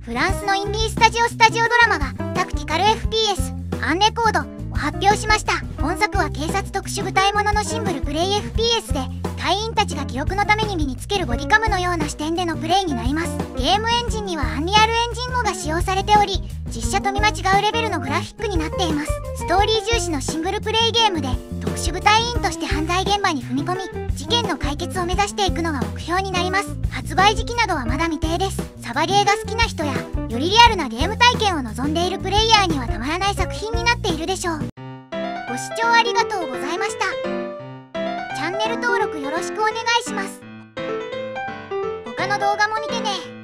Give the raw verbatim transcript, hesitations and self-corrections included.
フランスのインディースタジオスタジオドラマがタクティカル エフピーエス アンレコードを発表しました。本作は警察特殊部隊もののシングルプレイ エフピーエス で、隊員たちが記録のために身につけるボディカムのような視点でのプレイになります。ゲームエンジンにはアンリアルエンジンごが使用されており、実写と見間違うレベルのグラフィックになっています。ストーリー重視のシングルプレイゲームで、特殊部隊員として犯罪現場に踏み込み、事件の解決を目指していくのが目標になります。発売時期などはまだ未定です。サバゲーが好きな人や、よりリアルなゲーム体験を望んでいるプレイヤーにはたまらない作品になっているでしょう。ご視聴ありがとうございました。チャンネル登録よろしくお願いします。他の動画も見てね。